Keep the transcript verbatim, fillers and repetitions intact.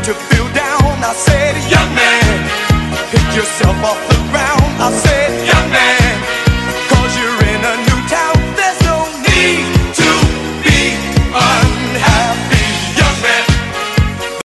to feel down. I said, young man, pick yourself off the ground. I said,